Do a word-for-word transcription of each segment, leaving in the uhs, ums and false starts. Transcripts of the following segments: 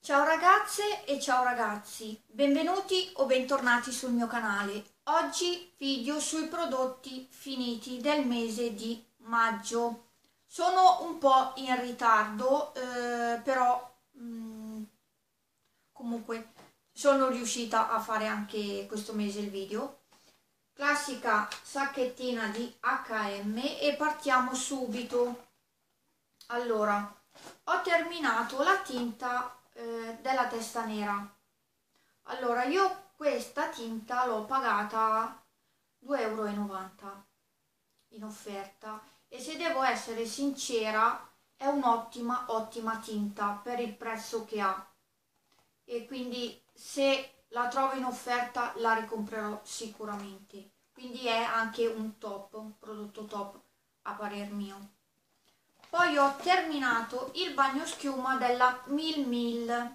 Ciao ragazze e ciao ragazzi, benvenuti o bentornati sul mio canale. Oggi video sui prodotti finiti del mese di maggio. Sono un po' in ritardo, eh, però mh, comunque sono riuscita a fare anche questo mese il video. Classica sacchettina di acca emme e partiamo subito. Allora, ho terminato la tinta della testa nera. Allora, io questa tinta l'ho pagata due euro e novanta in offerta e, se devo essere sincera, è un'ottima ottima tinta per il prezzo che ha, e quindi se la trovo in offerta la ricomprerò sicuramente. Quindi è anche un top, un prodotto top a parer mio. Poi ho terminato il bagno schiuma della Mil Mil.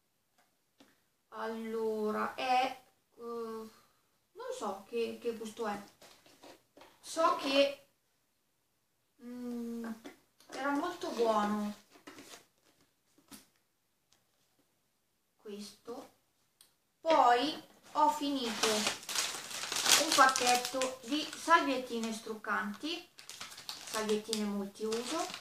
Allora, è... Uh, non so che, che gusto è. So che mm, era molto buono questo. Poi ho finito un pacchetto di salviettine struccanti, salviettine multiuso.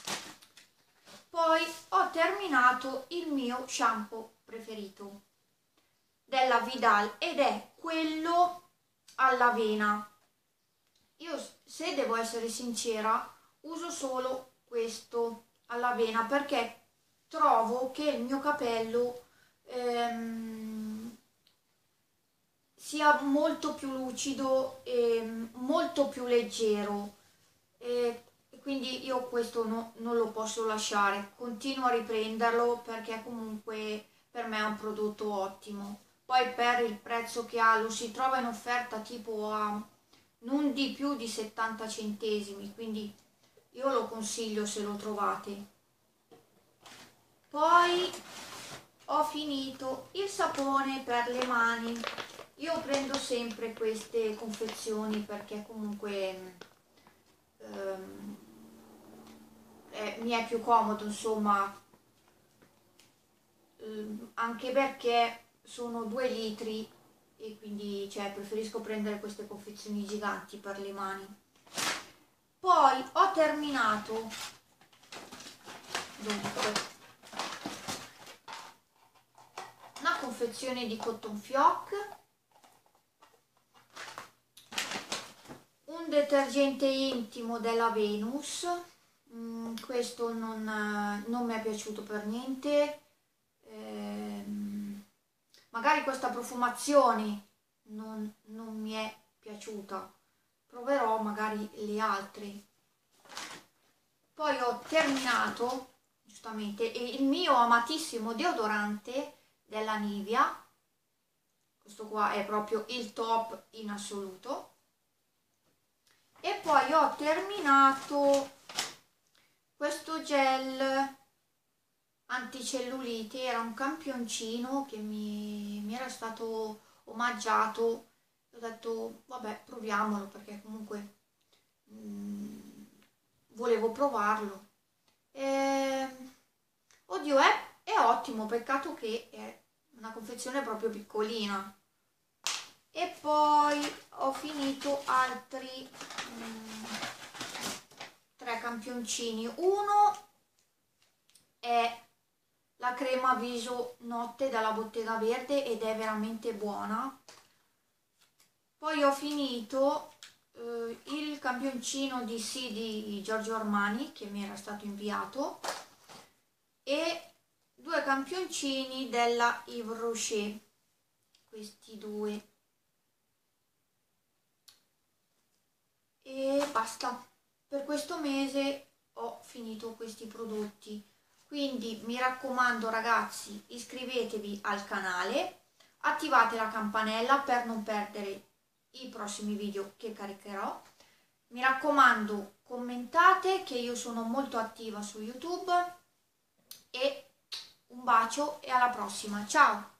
Poi ho terminato il mio shampoo preferito della Vidal ed è quello all'avena. Io, se devo essere sincera, uso solo questo all'avena perché trovo che il mio capello ehm, sia molto più lucido e molto più leggero, e quindi io questo no, non lo posso lasciare, continuo a riprenderlo perché comunque per me è un prodotto ottimo. Poi per il prezzo che ha lo si trova in offerta tipo a non di più di settanta centesimi, quindi io lo consiglio se lo trovate. Poi ho finito il sapone per le mani. Io prendo sempre queste confezioni perché comunque ehm, eh, mi è più comodo, insomma, ehm, anche perché sono due litri e quindi cioè, preferisco prendere queste confezioni giganti per le mani. Poi ho terminato dunque una confezione di cotton fioc, un detergente intimo della Venus. Mm, questo non, non mi è piaciuto per niente. ehm, Magari questa profumazione non, non mi è piaciuta, proverò magari le altre. Poi ho terminato giustamente il mio amatissimo deodorante della Nivea. Questo qua è proprio il top in assoluto. E poi ho terminato questo gel anticellulite, era un campioncino che mi, mi era stato omaggiato. Ho detto vabbè, proviamolo perché comunque mh, volevo provarlo. E, oddio, è, è ottimo, peccato che è una confezione proprio piccolina. E poi ho finito altri mh, tre campioncini. Uno è la crema viso notte dalla Bottega Verde ed è veramente buona. Poi ho finito eh, il campioncino di sì di Giorgio Armani che mi era stato inviato e due campioncini della Yves Rocher, questi due, e basta. Per questo mese ho finito questi prodotti. Quindi mi raccomando ragazzi, iscrivetevi al canale, attivate la campanella per non perdere i prossimi video che caricherò. Mi raccomando, commentate, che io sono molto attiva su YouTube, e un bacio e alla prossima, ciao!